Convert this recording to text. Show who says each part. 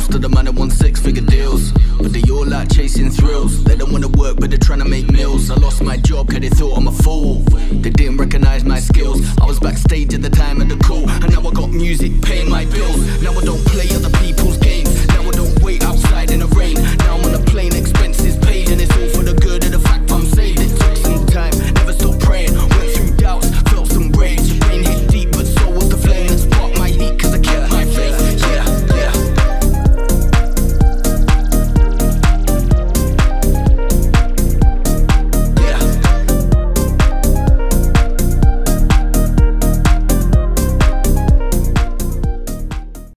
Speaker 1: Most of the man that want six-figure deals, but they all like chasing thrills. They don't wanna work, but they're trying to make meals. I lost my job cause they thought I'm a fool. They didn't recognize my skills. I was backstage at the time of the call, and now I got music paying my bills.